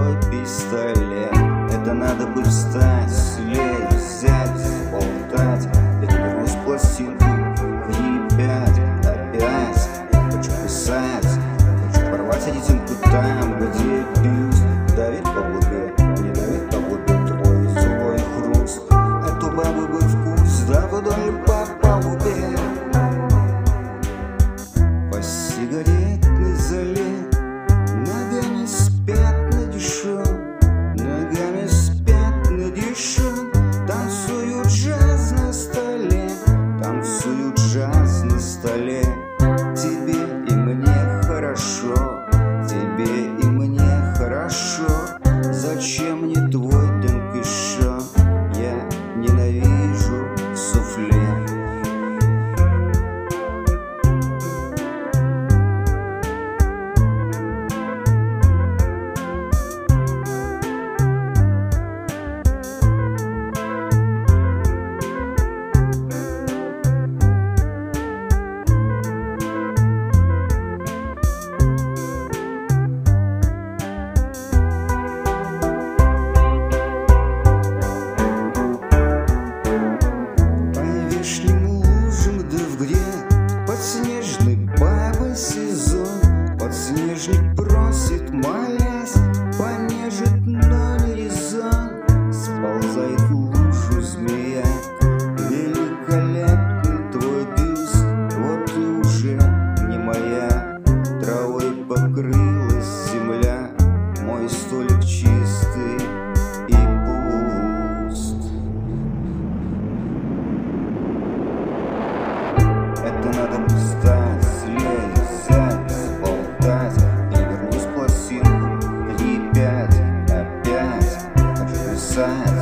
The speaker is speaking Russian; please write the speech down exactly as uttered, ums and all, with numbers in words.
твой пистолет. Это надо бы встать, слезть, взять, болтать. Это вернусь пластинку и пять опять. Хочу писать, хочу порвать этим там, где бьюсь. Давить по губе, не давить по губе твой злой хруст. Эту бабу бы вкус, да вдоль по палубе. По сигаретной зале ногами спят на дешём, ногами спят на дешём. Танцуют джаз на столе, танцуют джаз на столе. Тебе и мне хорошо, тебе и мне хорошо. Зачем мне твой Донкишон? Я ненавижу суфле. Подснежный бабы сезон, подснежник просит, молясь, понежит, но не резон. Сползает в лужу змея, великолепный твой бюст. Вот и уже не моя, травой покрылась земля. Мой столик чистый и пуст. Это надо встать, слезть, взять, болтать. И вернусь пластинку и пять опять. Хочу писать.